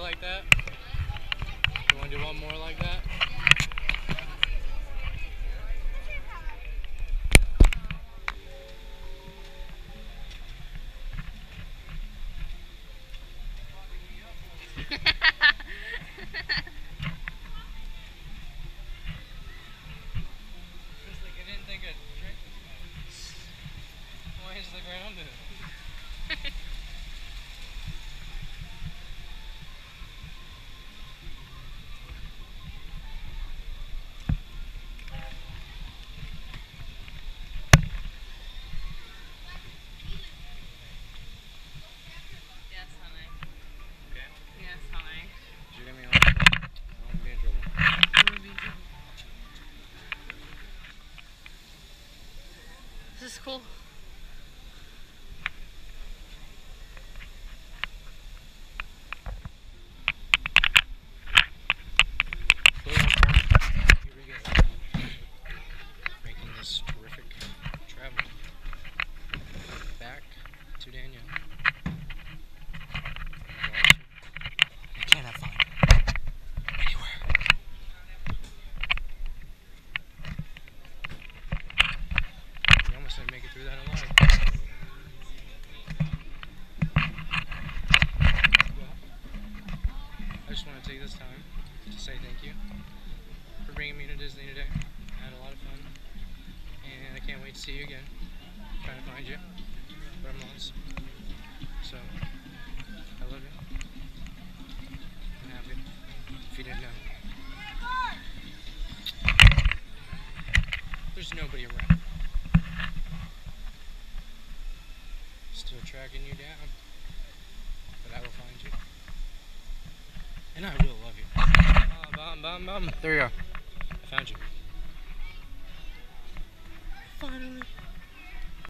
like that? You want to do one more like that? Why is the ground moving? Yes, honey. Okay. Yes, honey. You're gonna be on. I want to be in trouble. This is cool. Here we go. Making this terrific travel back to Danielle. You can't have fun anywhere. We almost didn't make it through that alive. I just want to take this time to say thank you for bringing me to Disney today. I had a lot of fun, and I can't wait to see you again. I'm trying to find you, but I'm lost. So, I love you. I'm happy. If you didn't know, there's nobody around. Still tracking you down, but I will find you, and I will love you. There you are. I found you. Finally.